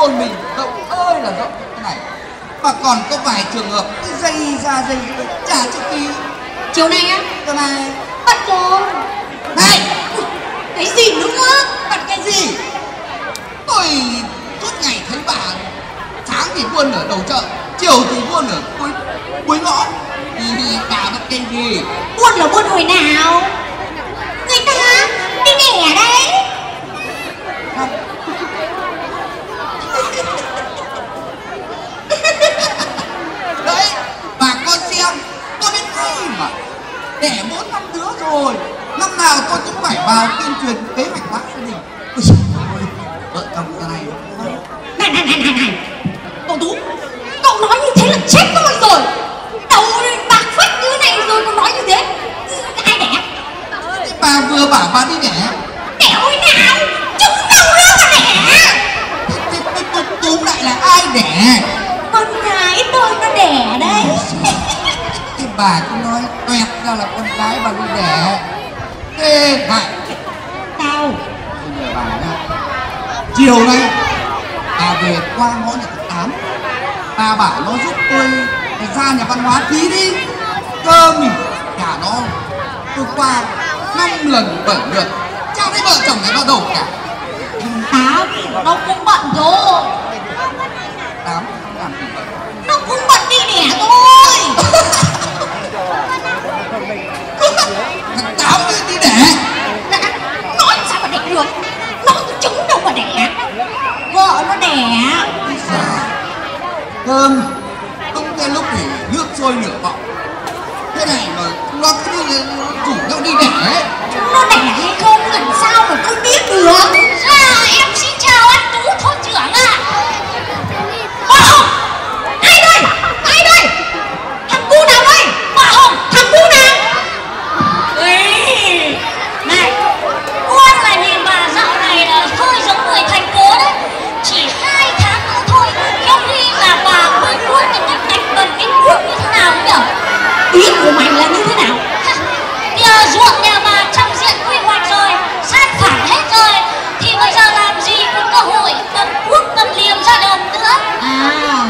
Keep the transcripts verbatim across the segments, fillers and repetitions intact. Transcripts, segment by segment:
thôn mình rộng ơi là rộng thế này, mà còn có vài trường hợp cứ dây ra dây trả cho ký. Chiều nay á? Chiều này bận rồi. này, Cái gì nữa? bận cái gì? Tôi suốt ngày thấy bà sáng thì buôn ở đầu chợ, chiều thì buôn ở cuối cuối ngõ, thì bà bận cái gì? Buôn là buôn hồi nào? Người ta đi đẻ đấy. Đấy, bà con xem, tôi biết hay mà. Đẻ bốn năm đứa rồi, năm nào tôi cũng phải vào tuyên truyền kế hoạch hóa gia đình. Ôi trời ơi, vợ chồng giờ này. Này này này này này, cậu Tú, cậu nói như thế là chết tôi rồi. Đầu bạc phách như này rồi còn nói như thế. Ai đẻ? Thế bà vừa bảo bà đi đẻ. Đẻ hồi nào? Chúng đâu đó mà đẻ. Thế tôi túm lại là ai đẻ? Con gái tôi nó đẻ đấy. Thế bà cứ nói toẹt ra là con gái bà đi đẻ. Thế này, Sao? tôi nhờ bà nha, chiều nay bà về qua ngõ nhà thứ tám, bà bảo nó giúp tôi ra nhà văn hóa tí đi. Cơm nhà nó tôi qua năm lần bảy lượt, chả thấy vợ chồng này vào đâu cả. Tám, nó cũng bận rồi. Tám làm gì vậy? Nó cũng bận đi đẻ thôi. Thằng Tám đi, đi đẻ. Đã, nói sao mà đẻ được? Nó có trứng đâu mà đẻ. Vợ nó đẻ. Thơm, đúng cái lúc thì nước sôi nửa vọng thế này mà nó cứ đi rủ nhau đi đẻ ấy. Nó đẻ hay không làm sao mà tôi biết được. À, em xin chào anh Tú thôn trưởng ạ. Bà Hồng, ai đây? Ai đây? Thằng cu nào đây? Bà Hồng, thằng cu nào? Ê, này, con là nhìn bà dạo này là hơi giống người thành phố đấy. Chỉ hai tháng nữa thôi, trong khi là bà mới nuôi cái cách đánh bần cái cuốc như thế nào nhỉ? Ý của mày là như thế nào? Nhờ ruộng nhà bà trong diện quy hoạch rồi, san phẳng hết rồi, thì bây giờ làm gì có cơ hội cầm cuốc cầm liềm ra đồng nữa. À,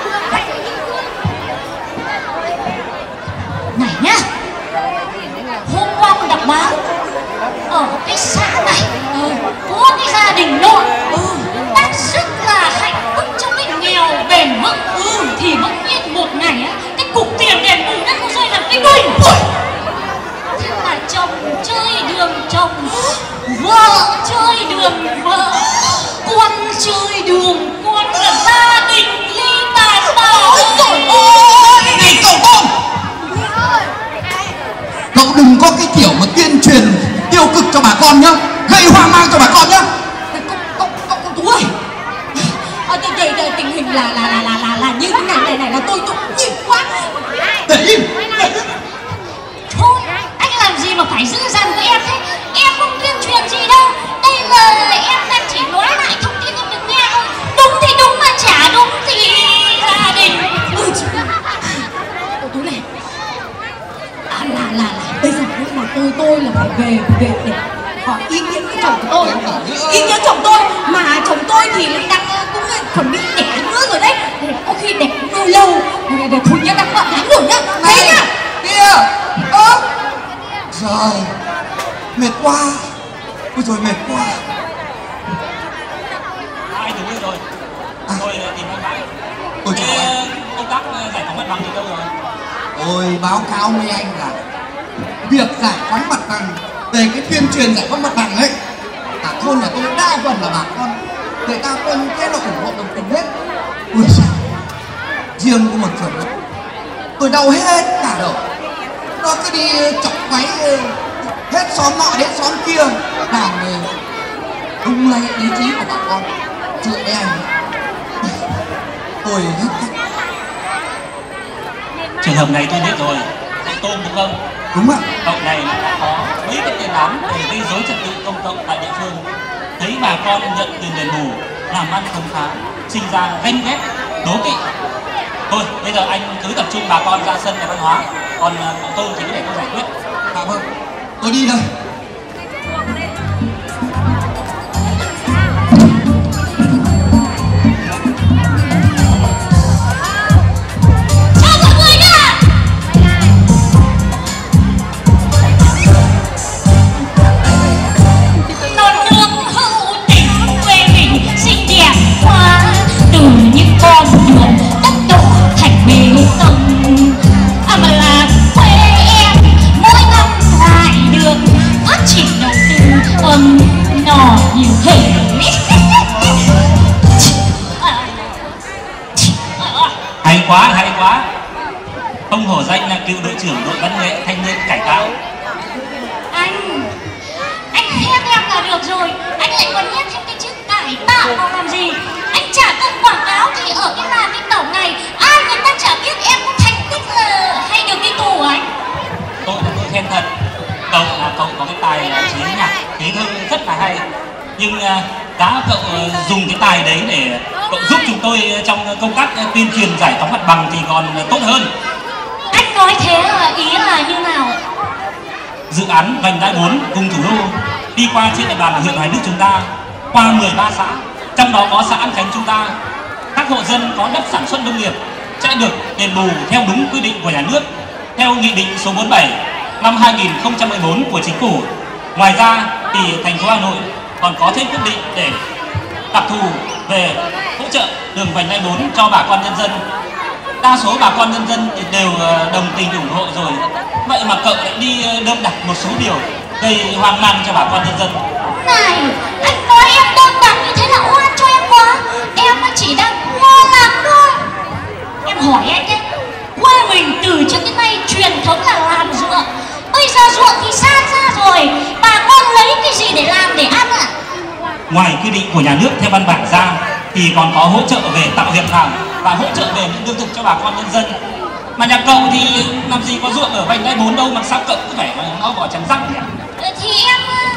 này nhá, hôm qua con đọc báo ở cái xã này ừ, có cái gia đình nội ừ, đang rất là hạnh phúc trong cái nghèo bền vững ừ, thì bỗng nhiên một ngày á, cái cục tiền đền bù đất nó rơi làm cái đuôi. Thế mà chồng chơi đường chồng, vợ chơi đường vợ, con chơi đường con, là gia đình ly tàn bạo. Ôi trời ơi, Này cậu Tôm, cậu đừng có cái kiểu mà tuyên truyền tiêu cực cho bà con nhá, gây hoang mang cho bà con nhá. Cậu cậu cậu Tú ơi, à, tình, tình, tình hình là là là là là, là như thế này này này là tôi tôi nhịn quá. Để im, để im. Thôi, anh làm gì mà phải giữ dằn với em thế? Em không tuyên truyền gì đâu. Đây là em đang chỉ nói lại thông tin em được nghe thôi. Đúng thì đúng mà chả đúng thì gia đình. Ôi trời, cậu Tú này, à, là là là bây giờ lúc mà tôi tôi là phải về về để hỏi ý kiến của chồng của tôi. Ý kiến chồng tôi mà chồng tôi thì lại đang cũng chuẩn bị đẻ nữa rồi đấy. Có khi đẻ cũng lâu lâu để, để thôi nhá, đang bận lắm rồi nhá. Thế nhá. Kia, ơ, trời, mệt quá, ôi trời mệt quá. Aiถึงrồi, À. tôi tìm anh mãi. Ôi trời ơi. Cái công tác giải phóng mặt bằng thì đâu rồi? Tôi báo cáo với anh là việc giải phóng mặt bằng, về cái tuyên truyền giải phóng mặt bằng ấy, cả thôn nhà tôi đa phần là bà con, người ta con cái là ủng hộ đồng tình hết. Ui giời, riêng có một trường hợp tôi đau hết cả đầu, nó cứ đi chọc váy hết xóm nọ đến xóm kia, làm lung lay ý chí của bà con. Chuyện với anh tôi hết cách. Trường hợp này tôi biết rồi, cậu Tôm đúng không? Đúng ạ. Cậu này đã có mấy cái tiền án để gây rối trật tự công cộng tại địa phương. Thấy bà con nhận tiền đền bù, làm ăn không khá, sinh ra ganh ghét, đố kỵ. Thôi, bây giờ anh cứ tập trung bà con ra sân nhà văn hóa, còn cậu Tôm thì cứ để tôi giải quyết. Dạ vâng, tôi đi đây. quá, hay quá. Không hổ danh là cựu đội trưởng đội văn nghệ thanh niên cải tạo. Anh, anh khen em là được rồi, anh lại còn nhét thêm cái chữ cải tạo vào làm gì? Anh chả cần quảng cáo thì ở cái làng cái tổng này ai người ta chả biết em có thành tích là hay được đi tù anh. Tôi là tôi khen thật. Cậu là cậu có cái tài chế nhạc, chế thơ rất là hay. Nhưng uh, đã cậu uh, dùng cái tài đấy để cậu giúp chúng tôi trong công tác uh, tuyên truyền giải phóng mặt bằng thì còn uh, tốt hơn. Anh nói thế là ý là như nào? Dự án vành đai bốn vùng thủ đô đi qua trên địa bàn huyện Hoài Đức chúng ta qua mười ba xã, trong đó có xã An Khánh chúng ta. Các hộ dân có đất sản xuất nông nghiệp sẽ được đền bù theo đúng quy định của nhà nước theo nghị định số bốn mươi bảy năm hai nghìn không trăm mười bốn của chính phủ. Ngoài ra thì thành phố Hà Nội còn có thêm quyết định để đặc thù về hỗ trợ đường vành đai bốn cho bà con nhân dân. Đa số bà con nhân dân thì đều đồng tình ủng hộ rồi. Vậy mà cậu lại đi đơn đặt một số điều gây hoang mang cho bà con nhân dân. Này, anh nói em đơn đặt như thế là oan cho em quá. Em chỉ đang lo lắng thôi. Em hỏi anh đấy, quê mình từ trước đến nay truyền thống là làm ruộng. Bây giờ ruộng thì san ra rồi, bà con lấy cái gì để làm để ăn ạ? À? Ngoài quy định của nhà nước theo văn bản ra thì còn có hỗ trợ về tạo việc làm và hỗ trợ về những lương thực cho bà con nhân dân. Mà nhà cậu thì làm gì có ruộng ở vành đai bốn đâu mà sao cậu cứ phải nó bỏ trắng răng nhỉ? Thì em,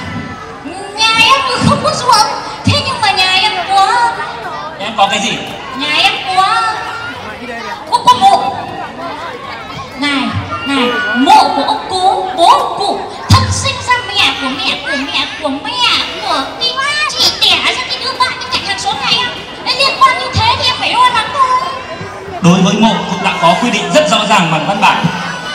nhà em không có ruộng, thế nhưng mà nhà em có. Em có cái gì? Nhà em có có, có mộ. Này, này, mộ của ông cố, bố ông cụ, thân sinh ra mẹ của mẹ của mẹ của mẹ của đi chị đẻ ra cái đứa bạn bên cạnh hàng xóm này em. Liên quan như thế thì em phải lo lắng thôi. Đối với mộ cũng đã có quy định rất rõ ràng bằng văn bản.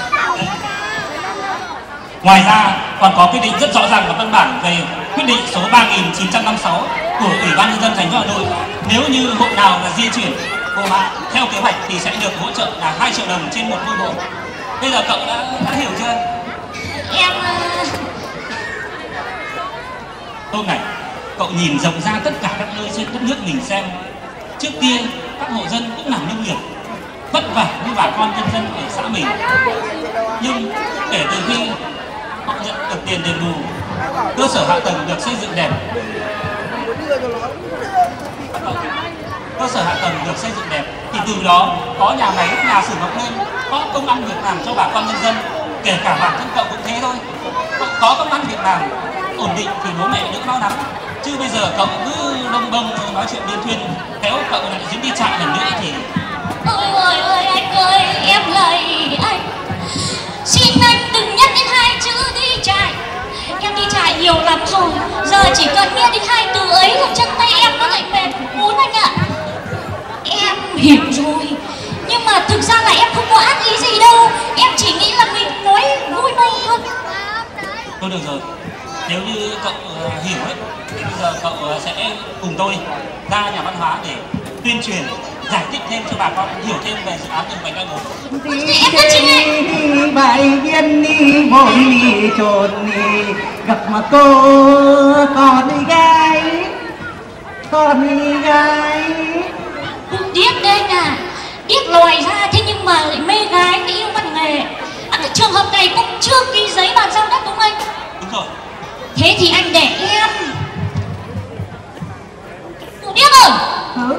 Ngoài ra còn có quy định rất rõ ràng bằng văn bản về quyết định số ba nghìn chín trăm năm mươi sáu của Ủy ban nhân dân thành phố Hà Nội. Nếu như hộ nào là di chuyển hộ mạng theo kế hoạch thì sẽ được hỗ trợ là hai triệu đồng trên một ngôi mộ. Bây giờ cậu đã, đã hiểu chưa? Em Hôm này cậu nhìn rộng ra tất cả các nơi trên đất nước mình xem. Trước kia các hộ dân cũng làm nông nghiệp vất vả như bà con nhân dân ở xã mình. Nhưng kể từ khi họ nhận được tiền đền bù, cơ sở hạ tầng được xây dựng đẹp, cơ sở hạ tầng được xây dựng đẹp thì từ đó có nhà máy, nhà xưởng mọc lên, có công ăn việc làm cho bà con nhân dân. Kể cả bản thân cậu cũng thế thôi, cậu có công ăn việc làm ổn định thì bố mẹ đỡ lo lắng. Chứ bây giờ cậu cứ lông bông nói chuyện liên thuyên, khéo cậu lại dính đi trại lần nữa thì... Ôi ôi ôi anh ơi, em lạy anh, xin anh đừng nhắc đến hai chữ đi trại. Em đi trại nhiều lắm rồi, giờ chỉ cần nghe đến hai từ ấy là chân tay em nó lại mệt muốn anh ạ. Em hiểu rồi, nhưng mà thực ra là em không có ác ý gì đâu. Em chỉ nghĩ là mình nói vui vui thôi. Thôi được rồi, nếu như cậu uh, hiểu ấy, thì bây giờ cậu uh, sẽ cùng tôi ra nhà văn hóa để tuyên truyền, giải thích thêm cho bà con hiểu thêm về dự án đường vành đai bốn. Thì em cứ chinh ấy. Đi bài viên đi vội đi trồn đi gặp mà cô con đi gái con đi gái. Cũng điếc đấy à, điếc lòi ra thế nhưng mà lại mê gái cái yêu văn nghề. À, cái trường hợp này cũng chưa ký giấy bàn giao đất đúng không anh? Đúng rồi. Thế thì anh để em. Cụ điếc ơi. Hả?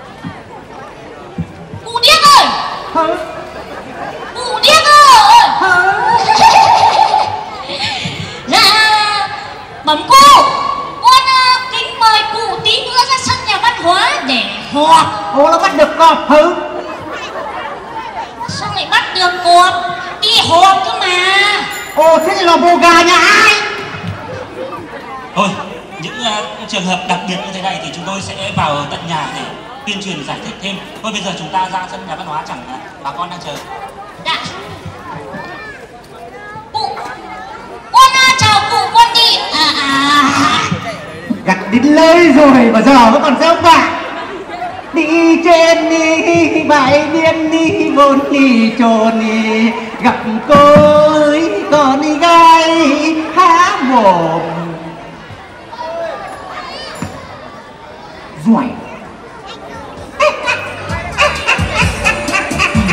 Cụ điếc ơi. Hả? Cụ điếc ơi. Hả? Dạ bẩm cô, con uh, kính mời cụ tí nữa ra sân nhà văn hóa để họp. Ồ, nó bắt được con. Hả? Sao lại bắt được cọp? Đi họp cơ mà. Ồ, thế là bồ gà nhà ai? Thôi, những uh, trường hợp đặc biệt như thế này thì chúng tôi sẽ vào tận nhà để tuyên truyền giải thích thêm. Thôi bây giờ chúng ta ra sân nhà văn hóa, chẳng uh, bà con đang chờ. Dạ. Cụ, con uh, chào cụ, con đi. À à. Gặt đến lơi rồi mà giờ vẫn còn sao bạn? Đi trên đi bãi biên đi vốn đi trồn đi gặp cô ấy còn đi gái há mồm ruồi.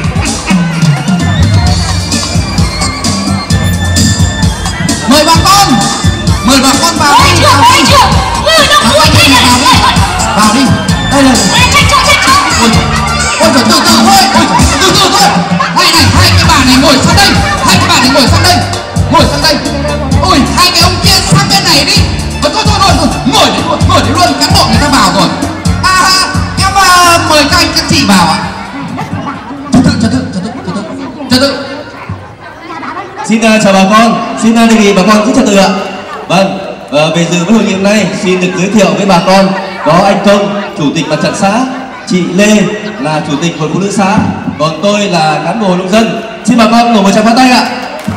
con vào Ôi đi. chưa, ôi chưa. Ừ, nó vui thế này. Vào đi. Đây là. Ê, chạy chỗ, chạy chỗ. Ôi ôi trời, từ từ thôi. Ôi trời, từ từ thôi. Hai này, hai cái bà này ngồi sang đây. Hai cái bà này ngồi sang đây. Ngồi sang đây. Ôi, hai cái ông kia sang bên này đi. Thôi thôi thôi thôi, ngồi đấy luôn, ngồi đấy luôn, cán bộ người ta vào rồi. À, em uh, mời các anh các chị vào ạ. Trật tự, trật tự, trật tự, trật tự, trật tự. Xin uh, chào bà con, xin uh, đề nghị bà con giữ trật tự ạ. Vâng, uh, về dự với hội nghị hôm nay xin được giới thiệu với bà con có anh Công, chủ tịch mặt trận xã, chị Lê là chủ tịch hội phụ nữ xã, còn tôi là cán bộ hội nông dân. Xin bà con ngồi một tràng pháo tay ạ.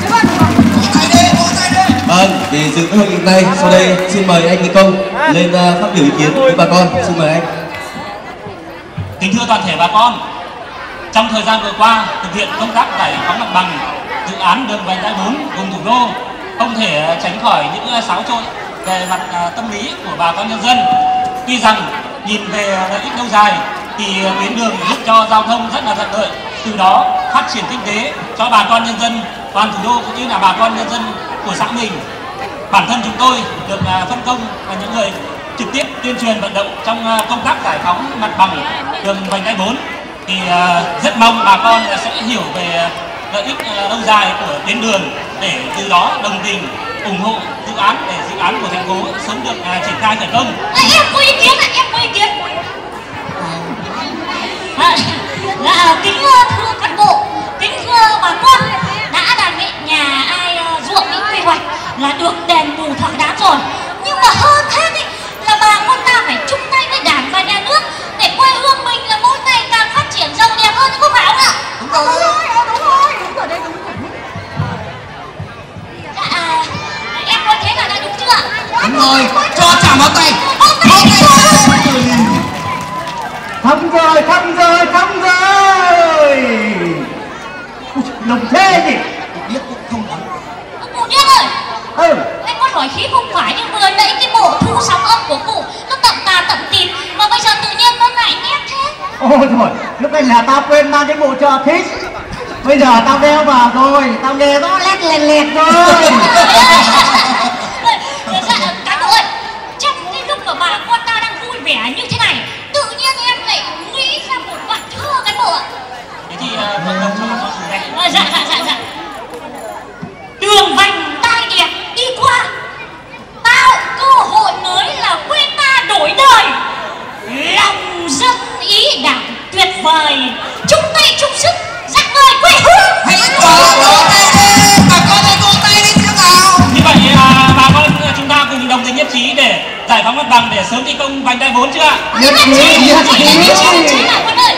Vâng, để dự với hội nghị này, sau đây xin mời anh Công lên uh, phát biểu ý kiến với bà con. Xin mời anh. Kính thưa toàn thể bà con, trong thời gian vừa qua thực hiện công tác giải phóng mặt bằng dự án đường vành đai bốn vùng thủ đô, không thể tránh khỏi những xáo trộn về mặt uh, tâm lý của bà con nhân dân. Tuy rằng nhìn về lợi ích lâu dài thì tuyến đường giúp cho giao thông rất là thuận lợi, từ đó phát triển kinh tế cho bà con nhân dân toàn thủ đô cũng như là bà con nhân dân của xã mình. Bản thân chúng tôi được phân công là những người trực tiếp tuyên truyền vận động trong công tác giải phóng mặt bằng đường vành đai bốn, thì rất mong bà con sẽ hiểu về lợi ích lâu dài của tuyến đường để từ đó đồng tình ủng hộ dự án để dự án của thành phố sớm được triển khai khởi công. À, em có ý kiến ạ, em có ý kiến. À, là kính thưa cán bộ, kính thưa bà con, đã là nhà ai ruộng bị quy hoạch là được đền bù thỏa đáng rồi, nhưng mà hơn thế thì là bà con ta phải chung tay với đảng và nhà nước để quê hương mình là mỗi ngày càng phát triển giàu đẹp hơn, có phải không ạ? Đúng rồi. Đúng rồi, đúng rồi, đúng rồi đấy, đúng rồi. Dạ, em nói thế là đã đúng chưa? Đúng rồi, cho chạm vào tay. Thấm rồi, thấm rồi, thấm rồi. Lồng thế gì? Biết cũng không lắm. Cụ Điếc ơi, Ừ. anh có hỏi khí không phải, nhưng vừa nãy cái bộ thu sóng âm của cụ nó tậm tà tậm tịt, mà bây giờ tự nhiên nó lại nét thế. Ôi thôi, lúc này là tao quên mang cái bộ trợ thích. Bây giờ tao đeo vào rồi, tao nghe nó lét lẹt lẹt rồi. Dạ, cán bộ ơi, trong cái lúc mà bà con ta đang vui vẻ như thế này, tự nhiên em lại nghĩ ra một đoạn thơ cán bộ ạ. Thế thì vận động cho bà con cùng nghe. À, dạ, dạ, dạ, dạ. Đường vành đai đẹp đi qua, tạo cơ hội mới là quê ta đổi đời. Lòng dân ý đảng tuyệt vời, chung tay chung sức dắt người quê hương. Hãy cho vỗ tay đi, bà con ơi, vỗ tay đi xem nào. Như vậy à, bà con chúng ta cùng đồng tình nhất trí để giải phóng mặt bằng để sớm thi công vành đai bốn chưa ạ? Nhất trí, nhất trí. Nhất trí bà con ơi.